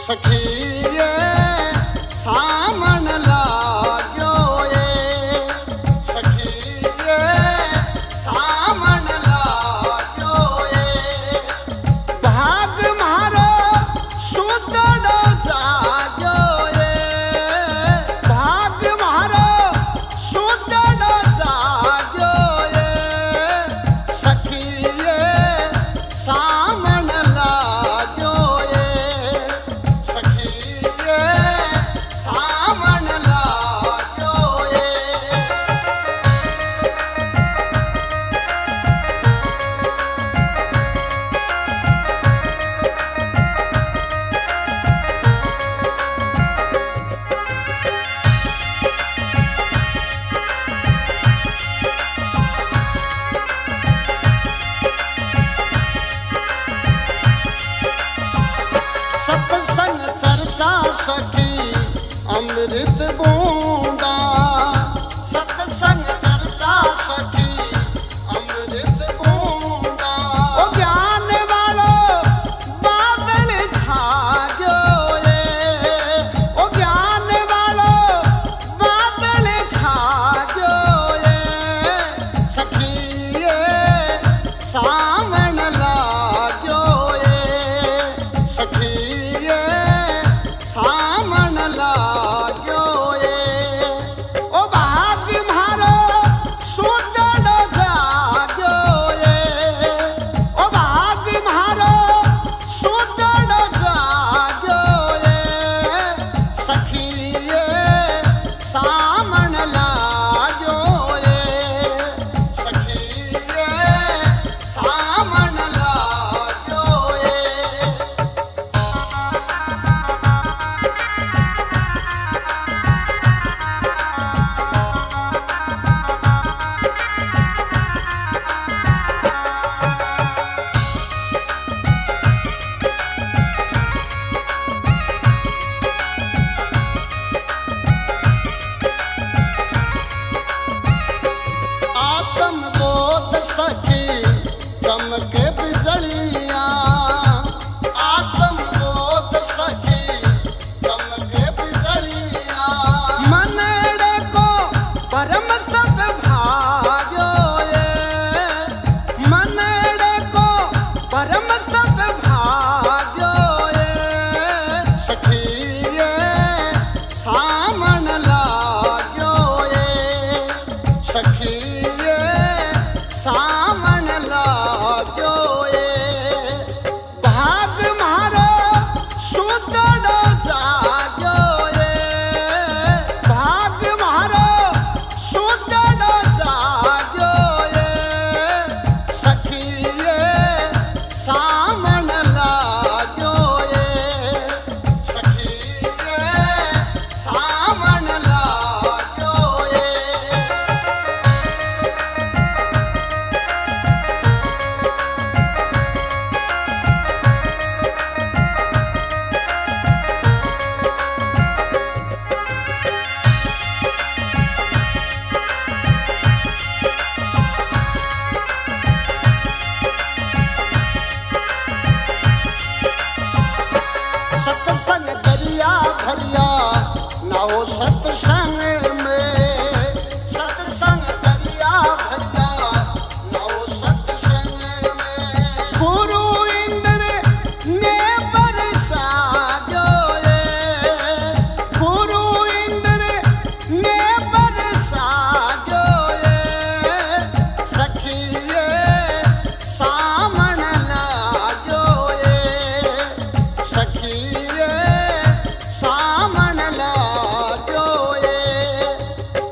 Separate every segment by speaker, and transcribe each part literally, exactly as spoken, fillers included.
Speaker 1: सखिए सामन लाग्यो ये सखिए सामन लाग्यो ये भाग मारो सुदड़ो जाग्यो ये भाग मारो सुदड़ो जाग्यो ये सखिए सामन लाग्यो ये सखिए सामन लाग्यो ये सत्संग चर्चा सखी अमृत बूंदा सत्संग चर्चा सखी अमृत बूंदा ओ ज्ञान वालो बादल छाग्यो ये ओ ज्ञान वालो बादल छाग्यो ये सखिए सामन लाग्यो ये सखिए सामन लाग्यो ये ओ भाग मारो सुदड़ो जाग्यो ये ओ भाग मारो सुदड़ो जाग्यो ये सखिए सामन लाग्यो ये सखिए सामन लाग्यो ये आत्म बोध सखी चमके बिजलियां आत्म बोध सखी चमके बिजलियां मनड़े को परम सब भाग्यो ये मनड़े को परम सब भाग्यो ये सखिए सामन लाग्यो ये सखिए सामन लाग्यो ये भाग मारो सुदड़ो जाग्यो ये भाग मारो सुदड़ो जाग्यो ये सखिए सामन लाग्यो ये सखिए सामन लाग्यो ये सत्संग दरिया भरिया नाओ सत्संग में सत्संग दरिया भरिया नाओ सत्संग में गुरु इंद्र ने बरसायो ये गुरु इंद्र ने बरसायो ये सखिए सामन लाग्यो ये सखिए सामन लाग्यो ये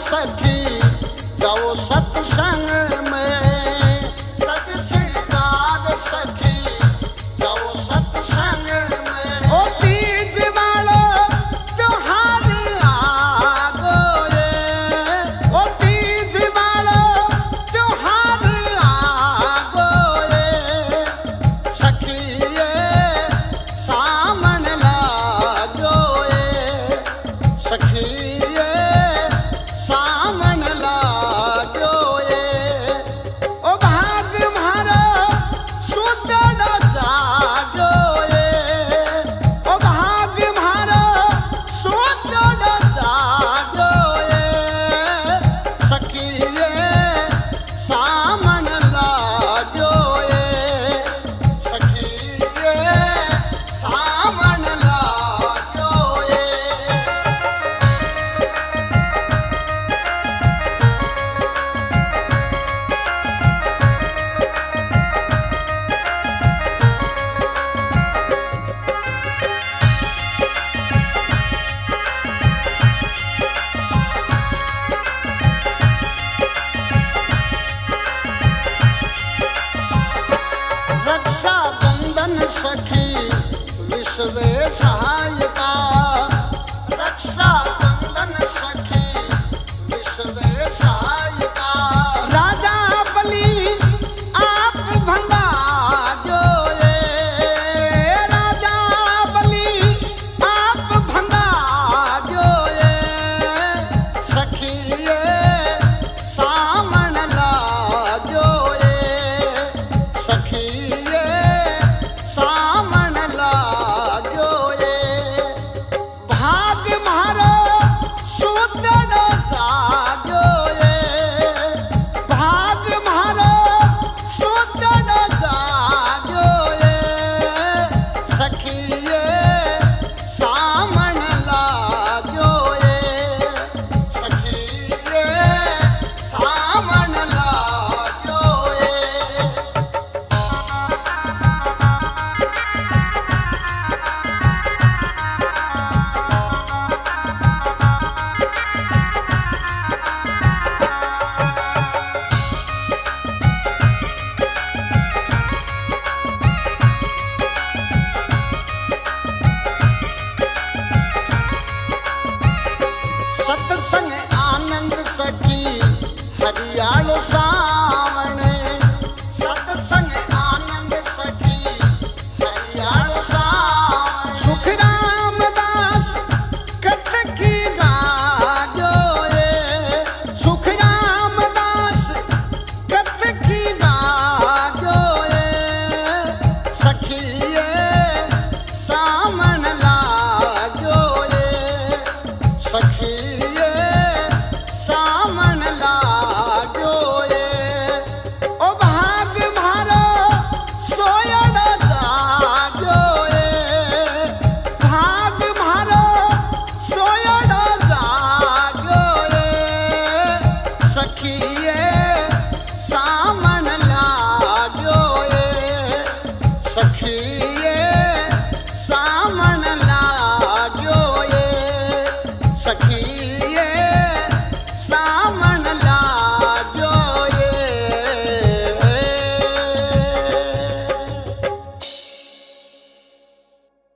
Speaker 1: सखी जाओ सत्संग में, सत श्रृंगार सखी जाओ सत्संग में। ओ तीज वालो त्योहार आ गए, ओ तीज वालो त्योहार आ गए, सखिए सामन लागो ए, सखिए सामन लागो ए। ओ भाग म्हारो सुदन जागो ए, ओ भाग म्हारो सुदन जागो ए, सखिए सामन लागो ए, सखिए सामन लागो ए। रक्षा बंधन सखी विश्व सहायता, रक्षा बंधन सखी विश्व सहायता। राजा बलि आप भंगा जो ए, राजा बलि आप भंगा जो ए, सखिए सामन लागो ए, सखिए सामन लागो ए। भाग म्हारो सुदन जागो ए, भाग म्हारो सुदन जागो ए, सखिए सामन लागो ए, सखिए सामन लागो ए। सत्संग आनंद सखी हरियालो सावण, सत्संग आनंद सखी हरियालो सावण। सुख रामदास कटकी गाजो रे, सुख रामदास कटकी गाजो रे, सखिए सामन लागो रे, सखिए सामन लागो ए। ओ भाग म्हारो सोयण जागो ए, भाग म्हारो सोयण जागो ए, सखिए सामन लागो ए, सखिए सामन